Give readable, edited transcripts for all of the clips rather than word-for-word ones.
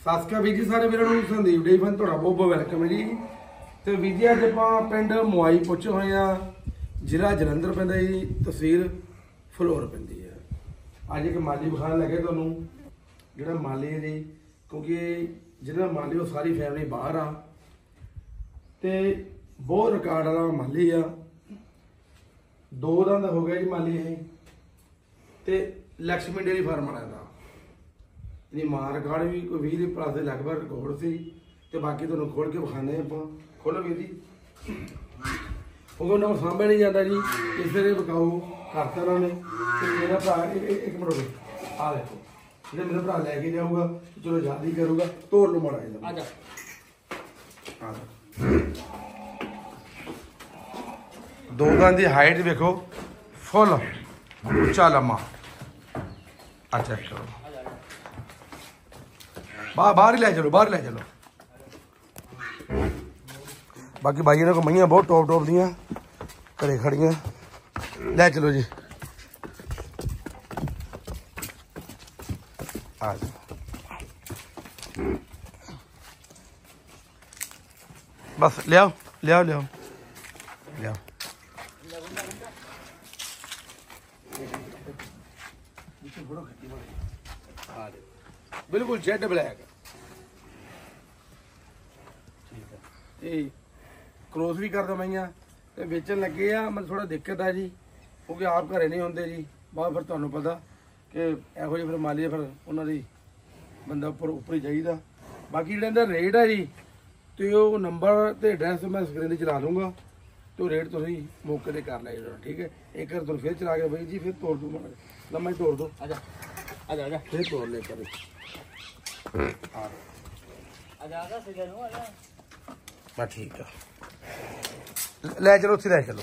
ਸਤਿ ਸ਼੍ਰੀ ਅਕਾਲ ਵੀਰ ਜੀ ਸਾਰੇ ਵੀਰਾਂ ਨੂੰ। ਸੰਦੀਪ ਡੇਰੀ ਫਾਰਮ ਤੁਹਾਡਾ ਬਹੁਤ ਬਹੁਤ ਵੈਲਕਮ ਹੈ ਜੀ। ਤੇ ਵੀਰ ਜੀ ਅੱਜ ਆਪਾਂ ਪਿੰਡ ਮੁਆਈ ਪਹੁੰਚੇ ਹੋਏ ਆ, ਜ਼ਿਲ੍ਹਾ ਜਲੰਧਰ ਪੈਂਦਾ ਜੀ, ਤਹਿਸੀਲ ਫਲੋਰ ਪੈਂਦੀ ਹੈ। ਅੱਜ ਇੱਕ ਮਾਲੀ ਵਿਖਾਣ ਲੱਗੇ ਤੁਹਾਨੂੰ, ਜਿਹੜਾ ਮਾਲੀ ਹੈ ਜੀ, ਕਿਉਂਕਿ ਜਿਹੜਾ ਮਾਲੀ ਉਹ ਸਾਰੀ ਫੈਮਿਲੀ ਬਾਹਰ ਆ ਤੇ ਬਹੁਤ ਰਿਕਾਰਡ ਵਾਲਾ ਮਾਲੀ ਆ। 2 ਦੰਦ ਹੋ ਗਿਆ ਜੀ ਮਾਲੀ ਇਹ, ਤੇ ਲక్ష్ਮੀ ਡੇਰੀ ਫਾਰਮ ਵਾਲਾ ਦਾ ਇਹਦੀ ਮਾਂ ਰਿਕਾਰਡ ਵੀ ਕੋਈ 20 ਦੇ ਪਲੱਸ ਦੇ ਲਗਭਗ ਰਿਕਾਰਡ ਸੀ। ਤੇ ਬਾਕੀ ਤੁਹਾਨੂੰ ਖੋਲ ਕੇ ਵਿਖਾਣੇ ਆਪਾਂ। ਖੋਲੋ ਵੀਰ ਜੀ, ਉਹ ਉਹਨਾਂ ਨੂੰ ਸਾਂਭਿਆ ਨਹੀਂ ਜਾਂਦਾ ਜੀ, ਕਿਸੇ ਦੇ ਵਿਕਾਊ ਕਰਤਾ ਉਹਨਾਂ ਨੇ। ਤੇ ਮੇਰਾ ਭਰਾ ਇੱਕ ਮਿੰਟ ਆ ਦੇਖੋ, ਜਿਹੜਾ ਮੇਰਾ ਭਰਾ ਲੈ ਕੇ ਜਾਊਗਾ ਚਲੋ ਜਲਦੀ ਕਰੂਗਾ। ਤੋੜ ਲਓ ਮਾੜਾ ਜਿਹਾ, ਆ ਜਾ ਆ ਜਾ। 2 ਦੰਦ ਦੀ ਹਾਈਟ ਵੇਖੋ, ਫੁੱਲ ਉੱਚਾ ਲੰਮਾ। ਅੱਛਾ ਚਲੋ ਬਾਹਰ ही ले चलो, बाहर ले चलो। बाकी भाई को मईया बहुत टॉप टॉप दियाँ घरे खड़ियाँ, ले चलो जी। आ बस ले आओ ले आओ ले आओ ले आओ। बिल्कुल जेड ब्लैक ठीक है। ये क्रॉस भी कर दो मईया ते बेचन लगे आ। मतलब थोड़ा दिक्कत है जी, क्योंकि आप घरे नहीं होंगे जी, बाहर फिर तुहानू पता कि इहो जी फिर माली फिर उन्होंने बंदा उपर ही चाहिए। बाकी जो रेट है जी, तो वो नंबर तो एड्रैस मैं स्क्रीन चला दूंगा, तो रेट तुम मौके पर कर लिया ठीक है। एक बार तुम फिर चला के भाई जी, फिर तोड़ दो लम्बा ही तोड़ दो। आजा आजा आजा फिर तोड़ ले कर ठीक है। ले चलो उसी ले चलो।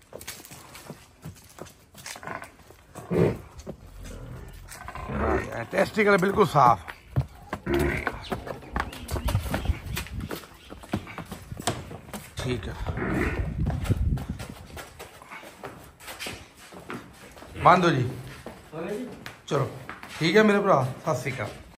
टेस्टिकल बिल्कुल साफ। ठीक है, बंद हो जी। चलो ठीक है मेरे भरा, सत श्री अकाल।